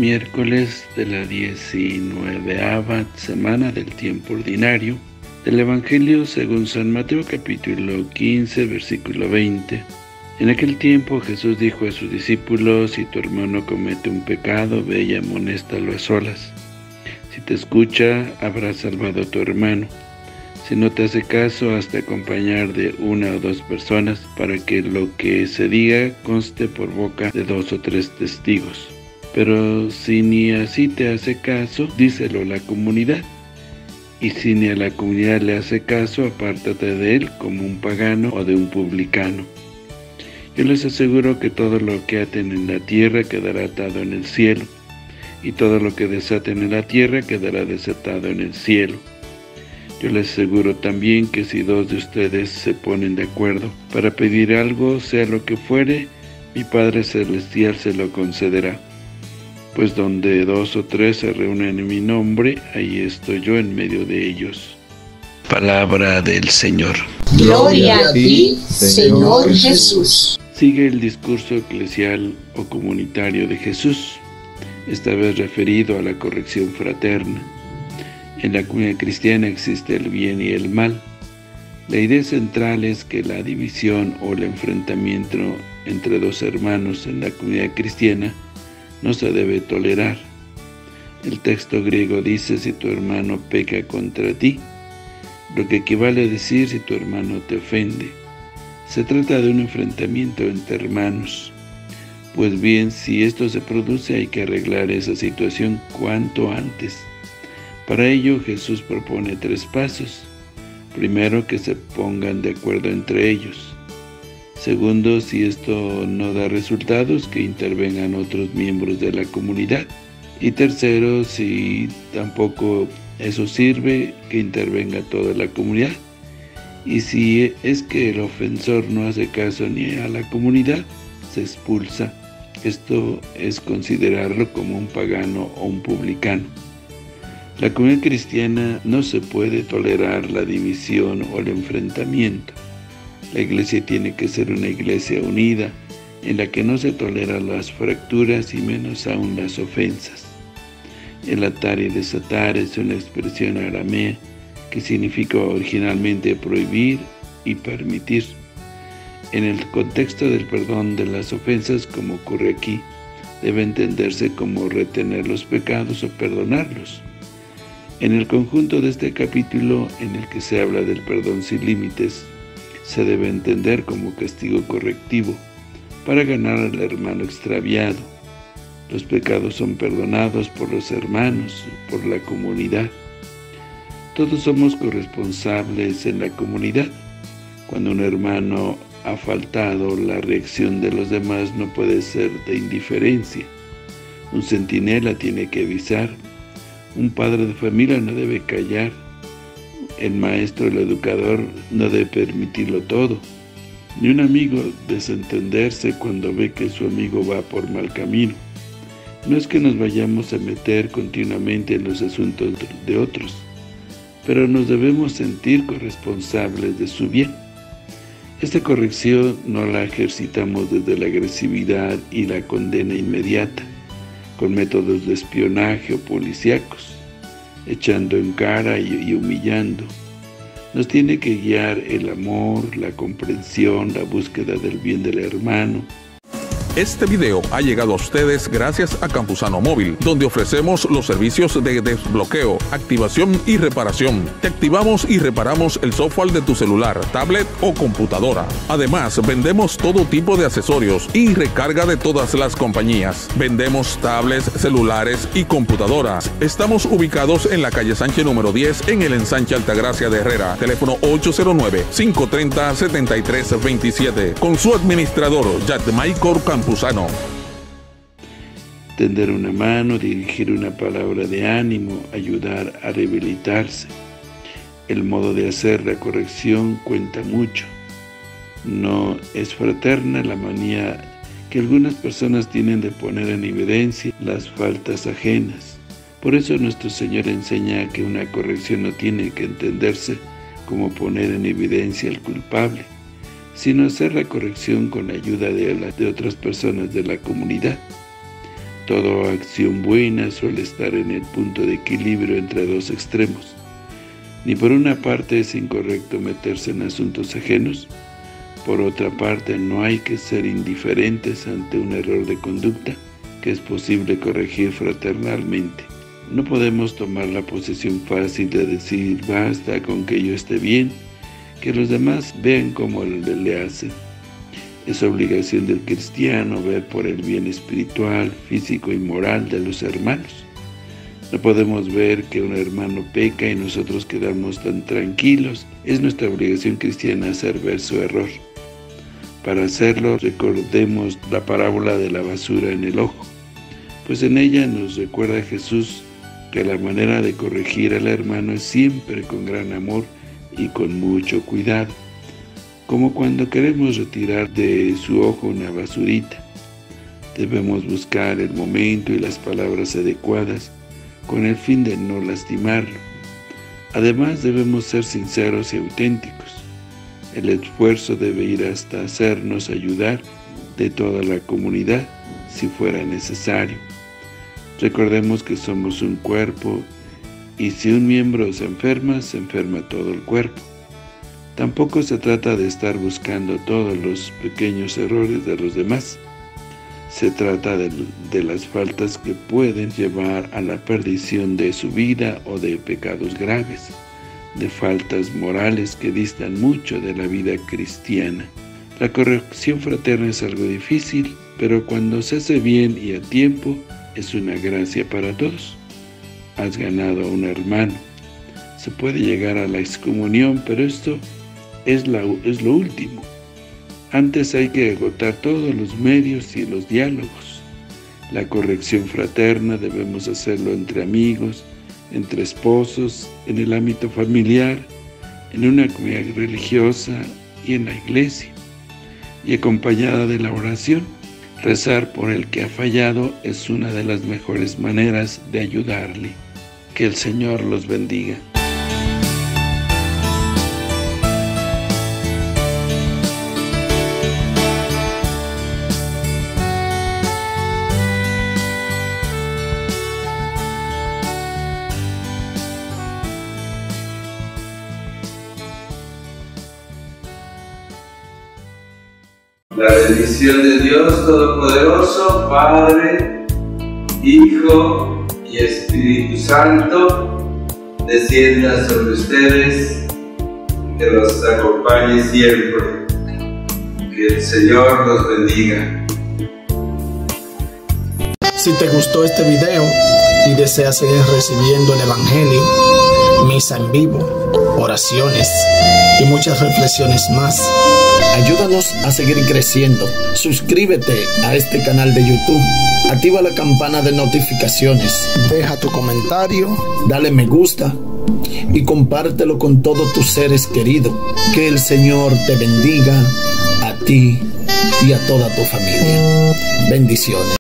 miércoles de la 19ª semana del tiempo ordinario del Evangelio según San Mateo, capítulo 15, versículo 20. En aquel tiempo Jesús dijo a sus discípulos: si tu hermano comete un pecado, ve y amonéstalo a solas. Si te escucha, habrás salvado a tu hermano. Si no te hace caso, hazte acompañar de 1 o 2 personas, para que lo que se diga conste por boca de 2 o 3 testigos. Pero si ni así te hace caso, díselo a la comunidad. Y si ni a la comunidad le hace caso, apártate de él como un pagano o de un publicano. Yo les aseguro que todo lo que aten en la tierra quedará atado en el cielo, y todo lo que desaten en la tierra quedará desatado en el cielo. Yo les aseguro también que si 2 de ustedes se ponen de acuerdo para pedir algo, sea lo que fuere, mi Padre Celestial se lo concederá. Pues donde 2 o 3 se reúnen en mi nombre, ahí estoy yo en medio de ellos. Palabra del Señor. Gloria a ti, Señor Jesús. Sigue el discurso eclesial o comunitario de Jesús, esta vez referido a la corrección fraterna. En la comunidad cristiana existe el bien y el mal. La idea central es que la división o el enfrentamiento entre 2 hermanos en la comunidad cristiana no se debe tolerar. El texto griego dice: si tu hermano peca contra ti, lo que equivale a decir si tu hermano te ofende. Se trata de un enfrentamiento entre hermanos. Pues bien, si esto se produce, hay que arreglar esa situación cuanto antes. Para ello, Jesús propone 3 pasos. Primero, que se pongan de acuerdo entre ellos. Segundo, si esto no da resultados, que intervengan otros miembros de la comunidad. Y tercero, si tampoco eso sirve, que intervenga toda la comunidad. Y si es que el ofensor no hace caso ni a la comunidad, se expulsa. Esto es considerarlo como un pagano o un publicano. La comunidad cristiana no se puede tolerar la división o el enfrentamiento. La iglesia tiene que ser una iglesia unida, en la que no se toleran las fracturas y menos aún las ofensas. El atar y desatar es una expresión aramea que significa originalmente prohibir y permitir. En el contexto del perdón de las ofensas, como ocurre aquí, debe entenderse como retener los pecados o perdonarlos. En el conjunto de este capítulo, en el que se habla del perdón sin límites, se debe entender como castigo correctivo para ganar al hermano extraviado. Los pecados son perdonados por los hermanos, por la comunidad. Todos somos corresponsables en la comunidad. Cuando un hermano ha faltado, la reacción de los demás no puede ser de indiferencia. Un centinela tiene que avisar. Un padre de familia no debe callar. El maestro, el educador, no debe permitirlo todo. Ni un amigo desentenderse cuando ve que su amigo va por mal camino. No es que nos vayamos a meter continuamente en los asuntos de otros, pero nos debemos sentir corresponsables de su bien. Esta corrección no la ejercitamos desde la agresividad y la condena inmediata, con métodos de espionaje o policíacos, echando en cara y humillando. Nos tiene que guiar el amor, la comprensión, la búsqueda del bien del hermano. Este video ha llegado a ustedes gracias a Campusano Móvil, donde ofrecemos los servicios de desbloqueo, activación y reparación. Te activamos y reparamos el software de tu celular, tablet o computadora. Además, vendemos todo tipo de accesorios y recarga de todas las compañías. Vendemos tablets, celulares y computadoras. Estamos ubicados en la calle Sánchez número 10 en el ensanche Altagracia de Herrera. Teléfono 809-530-7327. Con su administrador, Yadmaicor Campusano. Tender una mano, dirigir una palabra de ánimo, ayudar a rehabilitarse. El modo de hacer la corrección cuenta mucho. No es fraterna la manía que algunas personas tienen de poner en evidencia las faltas ajenas. Por eso nuestro Señor enseña que una corrección no tiene que entenderse como poner en evidencia al culpable, sino hacer la corrección con la ayuda de otras personas de la comunidad. Toda acción buena suele estar en el punto de equilibrio entre dos extremos. Ni por una parte es incorrecto meterse en asuntos ajenos, por otra parte no hay que ser indiferentes ante un error de conducta que es posible corregir fraternalmente. No podemos tomar la posición fácil de decir basta con que yo esté bien, que los demás vean cómo le hacen. Es obligación del cristiano ver por el bien espiritual, físico y moral de los hermanos. No podemos ver que un hermano peca y nosotros quedamos tan tranquilos. Es nuestra obligación cristiana hacer ver su error. Para hacerlo, recordemos la parábola de la basura en el ojo, pues en ella nos recuerda Jesús que la manera de corregir al hermano es siempre con gran amor y con mucho cuidado, como cuando queremos retirar de su ojo una basurita. Debemos buscar el momento y las palabras adecuadas con el fin de no lastimarlo. Además, debemos ser sinceros y auténticos. El esfuerzo debe ir hasta hacernos ayudar de toda la comunidad, si fuera necesario. Recordemos que somos un cuerpo y si un miembro se enferma todo el cuerpo. Tampoco se trata de estar buscando todos los pequeños errores de los demás. Se trata de las faltas que pueden llevar a la perdición de su vida o de pecados graves, de faltas morales que distan mucho de la vida cristiana. La corrección fraterna es algo difícil, pero cuando se hace bien y a tiempo, es una gracia para todos. Has ganado a un hermano. Se puede llegar a la excomunión, pero esto es lo último. Antes hay que agotar todos los medios y los diálogos. La corrección fraterna debemos hacerlo entre amigos, entre esposos, en el ámbito familiar, en una comunidad religiosa y en la iglesia, y acompañada de la oración. Rezar por el que ha fallado es una de las mejores maneras de ayudarle. Que el Señor los bendiga. La bendición de Dios Todopoderoso, Padre, Hijo y Espíritu Santo, descienda sobre ustedes, que los acompañe siempre. Que el Señor los bendiga. Si te gustó este video y deseas seguir recibiendo el Evangelio, misa en vivo, oraciones y muchas reflexiones más, ayúdanos a seguir creciendo. Suscríbete a este canal de YouTube, activa la campana de notificaciones, deja tu comentario, dale me gusta y compártelo con todos tus seres queridos. Que el Señor te bendiga a ti y a toda tu familia. Bendiciones.